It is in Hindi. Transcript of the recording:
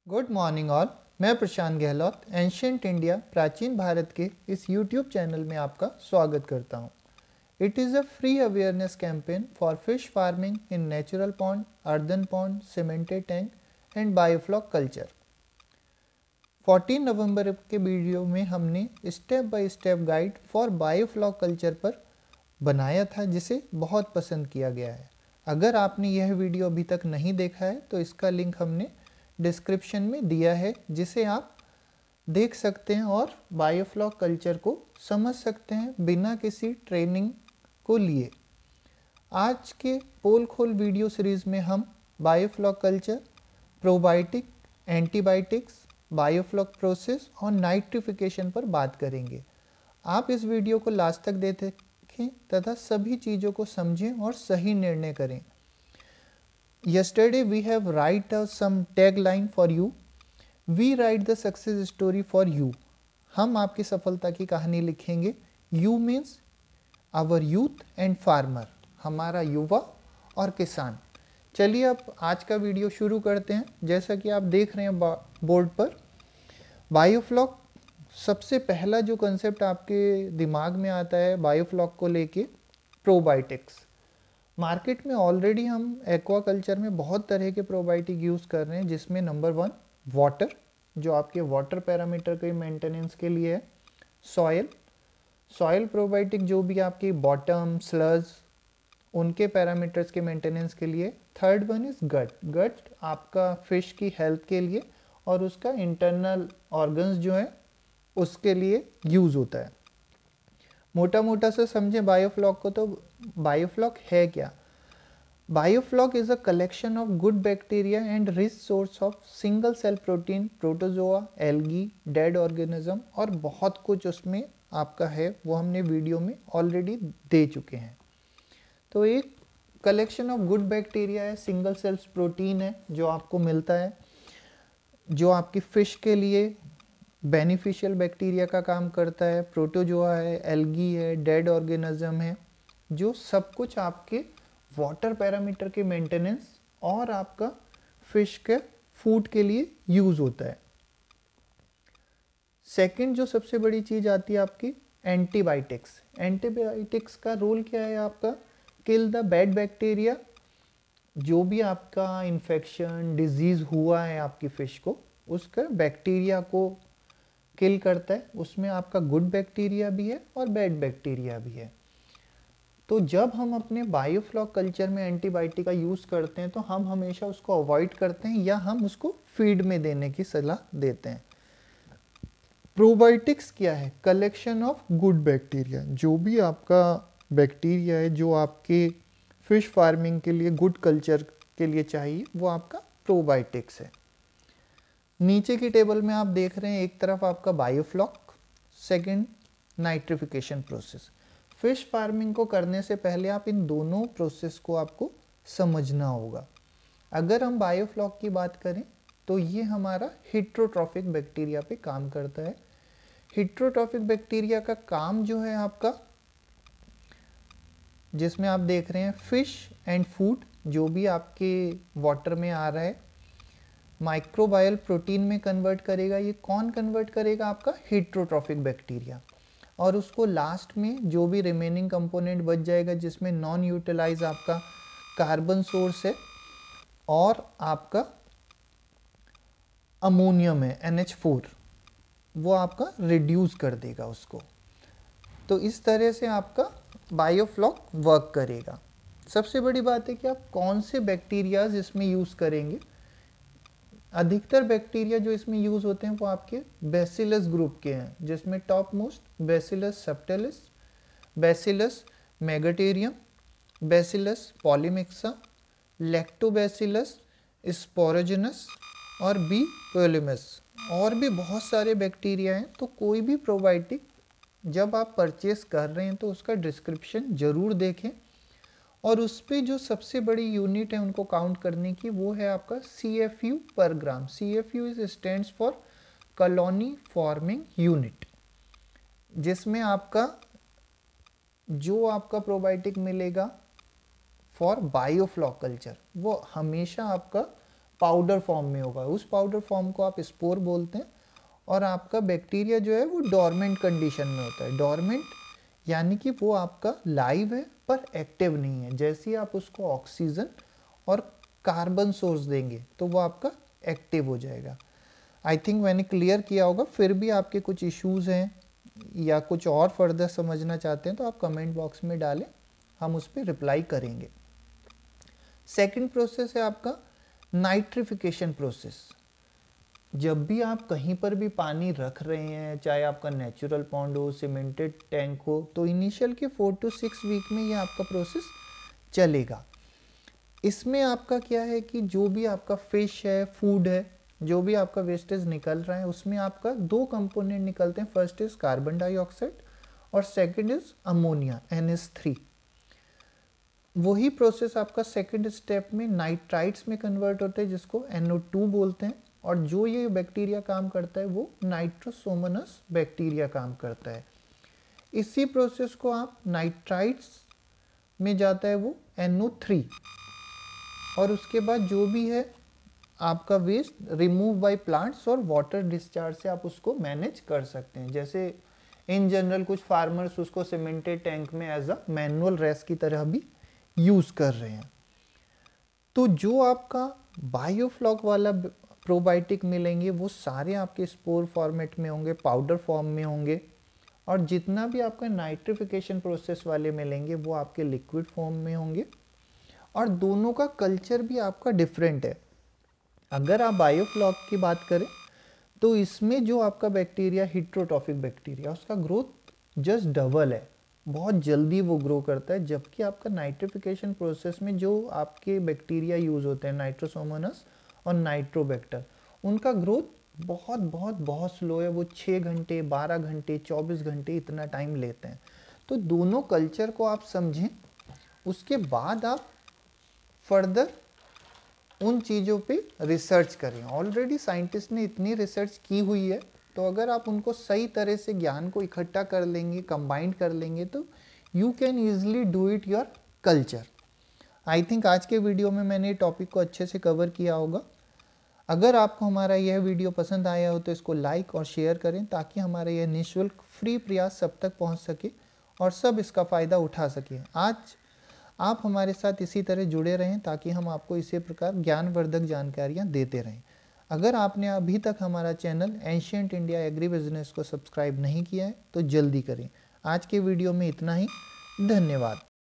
Good morning all. मैं प्रशांत गहलोत एंशिएंट इंडिया प्राचीन भारत के इस यूट्यूब चैनल में आपका स्वागत करता हूं। It is a free awareness campaign for fish farming in natural pond, earthen pond, cemented tank and biofloc culture. 14 नवंबर के वीडियो में हमने step by step guide for biofloc culture पर बनाया था, जिसे बहुत पसंद किया गया है। अगर आपने यह वीडियो अभी तक नहीं देखा है तो इसका लिंक हमने डिस्क्रिप्शन में दिया है, जिसे आप देख सकते हैं और बायोफ्लॉक कल्चर को समझ सकते हैं बिना किसी ट्रेनिंग को लिए। आज के पोल खोल वीडियो सीरीज में हम biofloc culture, probiotic, antibiotics, biofloc process और नाइट्रिफिकेशन पर बात करेंगे। आप इस वीडियो को लास्ट तक देखें तथा सभी चीज़ों को समझें और सही निर्णय करें। Yesterday we have write some tagline for you. We write the success story for you. हम आपकी सफलता की कहानी लिखेंगे। You means our youth and farmer, हमारा युवा और किसान। चलिए अब आज का वीडियो शुरू करते हैं। जैसा कि आप देख रहे हैं बोर्ड पर, बायोफ्लॉक सबसे पहला जो कंसेप्ट आपके दिमाग में आता है बायोफ्लॉक को लेके, प्रोबायोटिक्स। मार्केट में ऑलरेडी हम एक्वाकल्चर में बहुत तरह के प्रोबायोटिक यूज़ कर रहे हैं, जिसमें नंबर 1 वाटर, जो आपके वाटर पैरामीटर के मेंटेनेंस के लिए है। सॉयल प्रोबायोटिक, जो भी आपकी बॉटम, स्लज, उनके पैरामीटर्स के मेंटेनेंस के लिए। थर्ड वन इज गट आपका फिश की हेल्थ के लिए और उसका इंटरनल ऑर्गन्स जो है उसके लिए यूज़ होता है। मोटा मोटा से समझें बायोफ्लॉक को, तो बायोफ्लॉक है क्या? Biofloc is a collection of good bacteria and rich source of single cell protein, protozoa, algae, dead organism और बहुत कुछ उसमें आपका है, वो हमने वीडियो में ऑलरेडी दे चुके हैं। तो एक कलेक्शन ऑफ गुड बैक्टीरिया है, सिंगल सेल्स प्रोटीन है जो आपको मिलता है, जो आपकी फिश के लिए बेनिफिशियल बैक्टीरिया का काम करता है। प्रोटोजोआ है, एल्गी है, डेड ऑर्गेनिज्म है, जो सब कुछ आपके वाटर पैरामीटर के मेंटेनेंस और आपका फिश के फूड के लिए यूज होता है। सेकंड जो सबसे बड़ी चीज आती है आपकी एंटीबायोटिक्स। एंटीबायोटिक्स का रोल क्या है आपका? Kill the bad bacteria. जो भी आपका इन्फेक्शन, डिजीज हुआ है आपकी फिश को, उसका बैक्टीरिया को किल करता है। उसमें आपका गुड बैक्टीरिया भी है और बैड बैक्टीरिया भी है। तो जब हम अपने बायोफ्लॉक कल्चर में एंटीबायोटिक का यूज़ करते हैं तो हम हमेशा उसको अवॉइड करते हैं या हम उसको फीड में देने की सलाह देते हैं। प्रोबायोटिक्स क्या है? Collection of good bacteria. जो भी आपका बैक्टीरिया है जो आपके फिश फार्मिंग के लिए, गुड कल्चर के लिए चाहिए, वो आपका प्रोबायोटिक्स है। नीचे की टेबल में आप देख रहे हैं, एक तरफ आपका biofloc, second nitrification process. Fish farming को करने से पहले आप इन दोनों प्रोसेस को आपको समझना होगा। अगर हम बायोफ्लॉक की बात करें तो ये हमारा हेट्रोट्रॉफिक बैक्टीरिया पे काम करता है। हेट्रोट्रॉफिक बैक्टीरिया का काम जो है आपका, जिसमें आप देख रहे हैं फिश एंड फूड, जो भी आपके वाटर में आ रहा है, माइक्रोबायल प्रोटीन में कन्वर्ट करेगा। ये कौन कन्वर्ट करेगा? आपका हेट्रोट्रॉफिक बैक्टीरिया। और उसको लास्ट में जो भी रिमेनिंग कंपोनेंट बच जाएगा, जिसमें नॉन यूटिलाइज आपका कार्बन सोर्स है और आपका अमोनियम है, NH4, वो आपका रिड्यूस कर देगा उसको। तो इस तरह से आपका बायोफ्लॉक वर्क करेगा। सबसे बड़ी बात है कि आप कौन से बैक्टीरियाज इसमें यूज़ करेंगे। अधिकतर बैक्टीरिया जो इसमें यूज़ होते हैं वो आपके बैसिलस ग्रुप के हैं, जिसमें top most bacillus subtilis, bacillus megaterium, bacillus polymyxa, lactobacillus sporogenes और बी पोलिमस, और भी बहुत सारे बैक्टीरिया हैं। तो कोई भी प्रोबायोटिक जब आप परचेस कर रहे हैं तो उसका डिस्क्रिप्शन ज़रूर देखें, और उस पर जो सबसे बड़ी यूनिट है उनको काउंट करने की, वो है आपका CFU पर gram. CFU is stands for colony forming unit, जिसमें आपका जो आपका प्रोबायोटिक मिलेगा फॉर बायोफ्लॉक कल्चर, वो हमेशा आपका पाउडर फॉर्म में होगा, उस पाउडर फॉर्म को आप स्पोर बोलते हैं। और आपका बैक्टीरिया जो है वो डोरमेंट कंडीशन में होता है। डोरमेंट यानी कि वो आपका लाइव है पर एक्टिव नहीं है। जैसे ही आप उसको ऑक्सीजन और कार्बन सोर्स देंगे तो वो आपका एक्टिव हो जाएगा। आई थिंक मैंने क्लियर किया होगा। फिर भी आपके कुछ इश्यूज़ हैं या कुछ और फर्दर समझना चाहते हैं तो आप कमेंट बॉक्स में डालें, हम उस पर रिप्लाई करेंगे। सेकंड प्रोसेस है आपका नाइट्रिफिकेशन प्रोसेस। जब भी आप कहीं पर भी पानी रख रहे हैं, चाहे आपका नेचुरल पॉन्ड हो, सीमेंटेड टैंक हो, तो इनिशियल के 4 to 6 वीक में ये आपका प्रोसेस चलेगा। इसमें आपका क्या है कि जो भी आपका फिश है, फूड है, जो भी आपका वेस्टेज निकल रहा है उसमें आपका 2 कंपोनेंट निकलते हैं। फर्स्ट इज कार्बन डाइऑक्साइड और सेकंड इज अमोनिया NH3। वही प्रोसेस आपका सेकंड स्टेप में नाइट्राइट्स में कन्वर्ट होते हैं जिसको NO2 बोलते हैं। और जो ये बैक्टीरिया काम करता है वो नाइट्रोसोमोनास बैक्टीरिया काम करता है। इसी प्रोसेस को आप नाइट्राइट्स में जाता है वो NO3। और उसके बाद जो भी है आपका वेस्ट रिमूव बाय प्लांट्स और वाटर डिस्चार्ज से आप उसको मैनेज कर सकते हैं। जैसे इन जनरल कुछ फार्मर्स उसको सीमेंटेड टैंक में एज अ मैनुअल रेस की तरह भी यूज़ कर रहे हैं। तो जो आपका बायोफ्लॉक वाला प्रोबायोटिक मिलेंगे वो सारे आपके स्पोर फॉर्मेट में होंगे, पाउडर फॉर्म में होंगे। और जितना भी आपका नाइट्रिफिकेशन प्रोसेस वाले मिलेंगे वो आपके लिक्विड फॉर्म में होंगे। और दोनों का कल्चर भी आपका डिफरेंट है। अगर आप बायोफ्लॉक की बात करें तो इसमें जो आपका बैक्टीरिया हिट्रोट्रॉफिक बैक्टीरिया, उसका ग्रोथ जस्ट डबल है, बहुत जल्दी वो ग्रो करता है। जबकि आपका नाइट्रिफिकेशन प्रोसेस में जो आपके बैक्टीरिया यूज़ होते हैं नाइट्रोसोमोनास और नाइट्रोबैक्टर, उनका ग्रोथ बहुत बहुत बहुत स्लो है। वो 6 घंटे, 12 घंटे, 24 घंटे इतना टाइम लेते हैं। तो दोनों कल्चर को आप समझें, उसके बाद आप फर्दर उन चीज़ों पे रिसर्च करें। ऑलरेडी साइंटिस्ट ने इतनी रिसर्च की हुई है, तो अगर आप उनको सही तरह से ज्ञान को इकट्ठा कर लेंगे, कंबाइन कर लेंगे, तो you can easily do it your culture. I think आज के वीडियो में मैंने टॉपिक को अच्छे से कवर किया होगा। अगर आपको हमारा यह वीडियो पसंद आया हो तो इसको लाइक और शेयर करें ताकि हमारा यह निःशुल्क फ्री प्रयास सब तक पहुंच सके और सब इसका फ़ायदा उठा सकें। आज आप हमारे साथ इसी तरह जुड़े रहें ताकि हम आपको इसी प्रकार ज्ञानवर्धक जानकारियाँ देते रहें। अगर आपने अभी तक हमारा channel ancient India agri business को सब्सक्राइब नहीं किया है तो जल्दी करें। आज के वीडियो में इतना ही। धन्यवाद।